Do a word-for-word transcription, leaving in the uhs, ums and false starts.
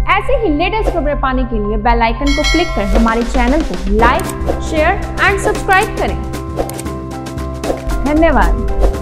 ऐसे ही लेटेस्ट खबरें पाने के लिए बेल आइकन को क्लिक कर हमारे चैनल को लाइक, शेयर एंड सब्सक्राइब करें। धन्यवाद।